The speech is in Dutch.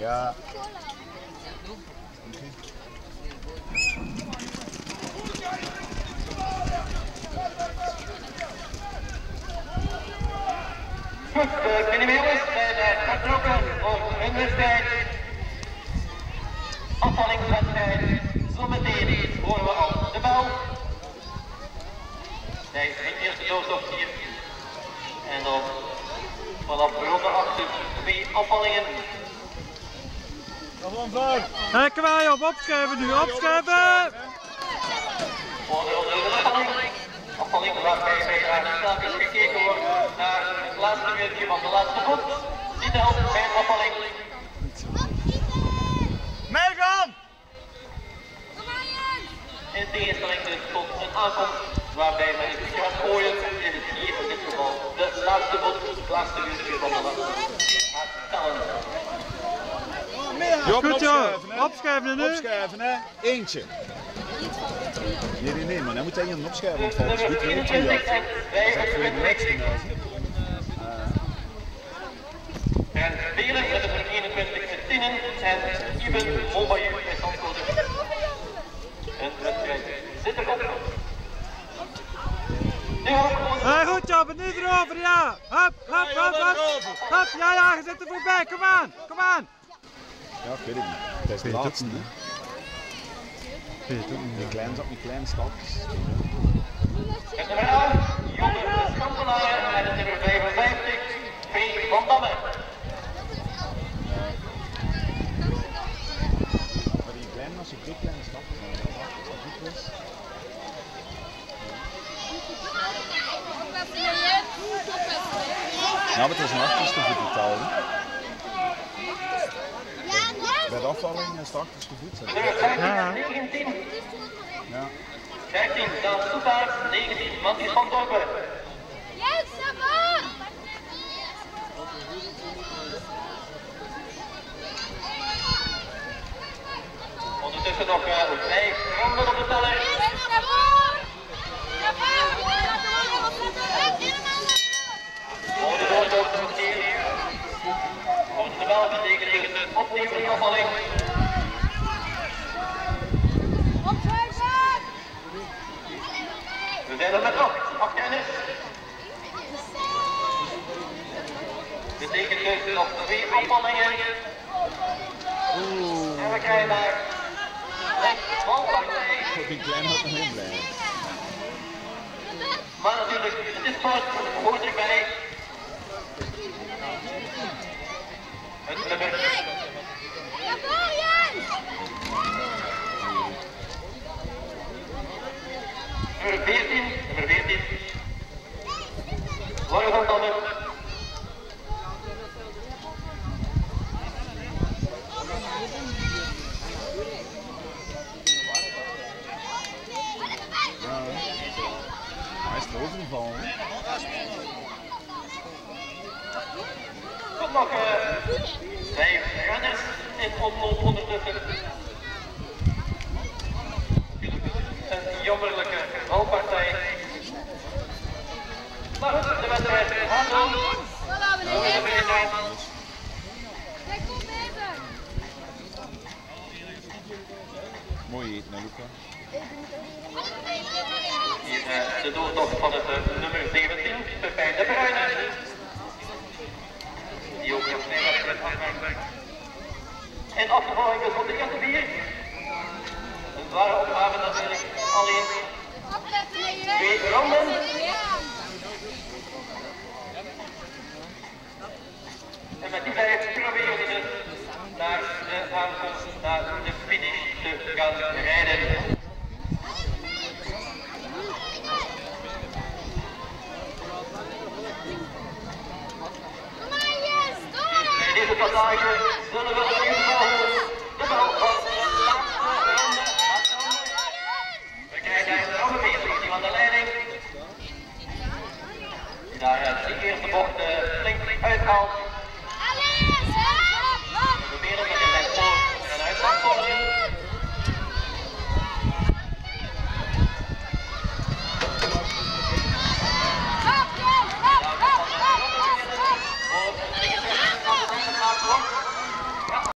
Ja. Goed, kunnen we jongens zijn vertrokken voor een wedstrijd. Afvallingswedstrijd. Zometeen horen we al de bel. Hij is de eerste doorstofstier. En dan vanaf ronde 8 2 afvallingen. Hé, kom maar op, opschuiven nu, opschuiven! Voor de afvalling. Afvalling waarbij telkens gekeken wordt naar het laatste uurtje van de laatste voet. Die telt bij een afvalling. Meegaan! In tegenstelling dus tot een aankomst waarbij men een voetje gaat gooien, is het hier in dit geval de laatste voet, het laatste uurtje van de laatste voet. Gaat tellen. Goed joh, opschuiven nu. Opschuiven hè, eentje. Nee, maar dan moet hij een opschuiven, want volgens mij weet je dat. En spelen met de 21 Tinnen en Iben Mobayu met Zandvoort. En de wedstrijd zit erop. Hey, goed joh, nu erover, ja. Hop, hop, hop, hop. Hop, ja, je zit er voorbij, kom aan, kom aan. Ja, ik weet het niet. Dat is de laatste, hè. Die kleine stapjes. Het nummer 11, Jonge Schampenaren en het nummer 55, V. van Damme. Maar die kleine, als je twee kleine stapjes als dat goed is. Ja, maar het is een achterste voet totaal. Bij de afvalling is de achterste voet. Nummer 19. Ja. 15, Daan Soepaert, 19, Matthijs van Dorpen. Yes, Savon! Ondertussen nog 5 ronden op de teller. Voor de doorstoot nog keer. Voor de bel betekent het opnieuw een afvalling. We zijn er met 8 renners. Betekent dus nog 2 afvallingen. En we krijgen daar een valpartij. Ik vind klein had nog heel blij. Maar natuurlijk, het is sport, hoort erbij. Het nummer. Nummer 14. Warren van Damme. Hij is overgevallen. Tot nog 5 renners in omloop ondertussen. Een jammerlijke valpartij. Maar goed, de wedstrijd gaat door. Mooi eten, hè, Luca. Hier de doortocht van het nummer 17, Pepijn de Bruyne. Die ook nog snel wedstrijd aanmaakt. En afgevallen is van de eerste 4. Een zware opgave natuurlijk, alleen 2 ronden. En met die 5 proberen we dus naar de aankomst, naar de finish te gaan rijden. Bij deze passage zullen we in ieder geval de bal van de laatste ronde afkomen. We krijgen nog een bezig die van de leiding. Die daar de eerste bocht flink uithaalt.